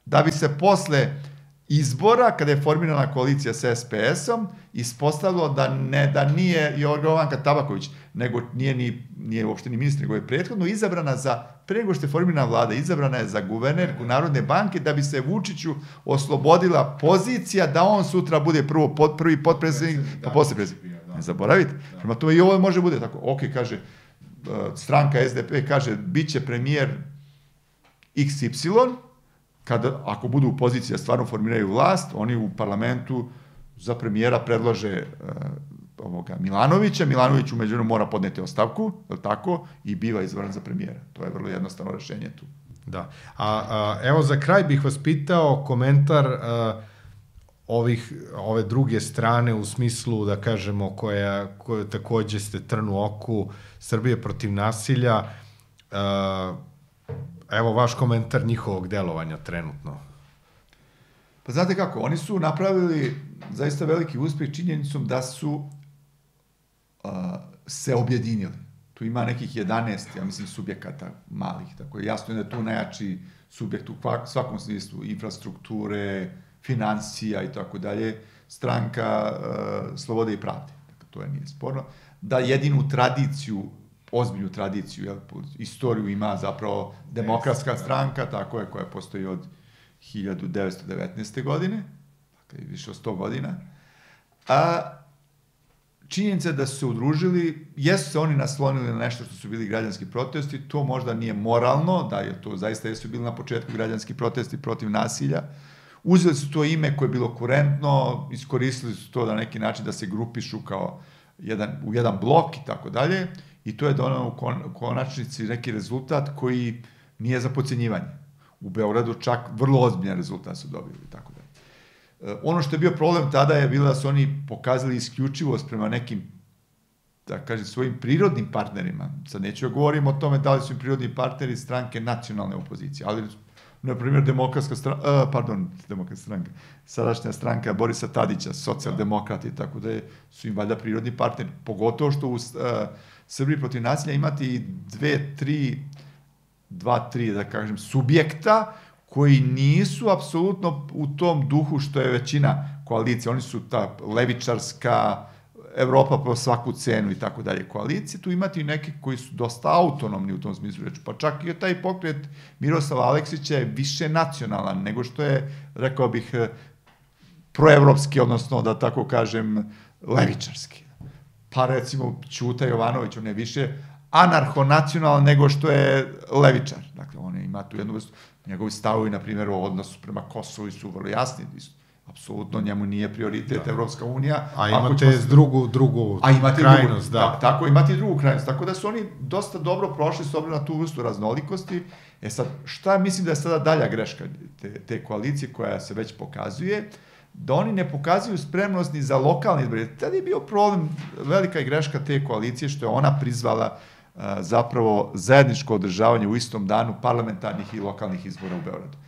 da bi se posle izbora, kada je formirana koalicija sa SPS-om, ispostavilo da nije Jorgovanka Tabaković, nego nije uopšte ni ministar, nego je prethodno izabrana pre nego što je formirana vlada, izabrana je za guvernerku Narodne banke, da bi se Vučiću oslobodila pozicija da on sutra bude prvi potpredsednik, pa posle predsednik. Ne zaboravite. Prema tome i ovo može bude tako. Ok, kaže, stranka SDP kaže, bit će premijer XY, ako budu u poziciji da stvarno formiraju vlast, oni u parlamentu za premijera predlože Milanovića, Milanović umeđu mora podneti ostavku, je li tako, i biva izabran za premijera. To je vrlo jednostavno rešenje tu. Da. Evo za kraj bih vas pitao komentar ove druge strane u smislu, da kažemo, koja takođe ste trn u oku, Srbije protiv nasilja. Evo vaš komentar njihovog delovanja trenutno. Pa znate kako, oni su napravili zaista veliki uspeh činjenicom da su se objedinili. Tu ima nekih 11, ja mislim, subjekata malih, tako je jasno da je tu najjači subjekt u svakom smislu infrastrukture, financija i tako dalje, stranka Slobode i pravde. To je nije sporno. Da jedinu tradiciju, ozbiljnu tradiciju, istoriju ima zapravo Demokratska stranka, tako je, koja postoji od 1919. godine, dakle više od 100 godina. Činjenica da su se udružili, jesu se oni naslonili na nešto što su bili građanski protesti, to možda nije moralno, da je to zaista jesu bili na početku građanski protesti protiv nasilja. Uzeli su to ime koje je bilo kurentno, iskoristili su to na neki način da se grupišu kao u jedan blok i tako dalje, i to je donalo u konačnici neki rezultat koji nije za podcenjivanje. U Beogradu čak vrlo ozbiljan rezultat su dobili i tako dalje. Ono što je bio problem tada je bilo da su oni pokazali isključivost prema nekim, da kažem, svojim prirodnim partnerima. Sad neću da govorim o tome da li su im prirodni partneri stranke nacionalne opozicije, ali, na primjer, Demokratska stranka, sadašnja stranka Borisa Tadića, socijaldemokrati i tako da su im valjda prirodni partneri. Pogotovo što u Srbiji protiv nasilja imati i dva, tri, da kažem, subjekta koji nisu apsolutno u tom duhu što je većina koalicije. Oni su ta levičarska, Evropa po svaku cenu i tako dalje koalicije. Tu imati i neki koji su dosta autonomni u tom smislu reči. Pa čak i taj pokret Miroslava Aleksića je više nacionalan nego što je, rekao bih, proevropski, odnosno, da tako kažem, levičarski. Pa recimo Ćuta Jovanović, on je više anarcho-nacionalan nego što je levičar. Dakle, on ima tu jednu vrstu, njegovi stavovi, na primjer, o odnosu prema Kosovu su vrlo jasni. Apsolutno njemu nije prioritet Evropska unija. A imate drugu krajnost, da. Tako, imate i drugu krajnost. Tako da su oni dosta dobro prošli s obzirom na tu vrstu raznolikosti. Sad, šta mislim da je sada dalja greška te koalicije koja se već pokazuje? Da oni ne pokazuju spremnost ni za lokalne izbore. Tada je bio problem, velika greška te koalicije, što je ona prizvala zapravo zajedničko održavanje u istom danu parlamentarnih i lokalnih izbora u Beogradu.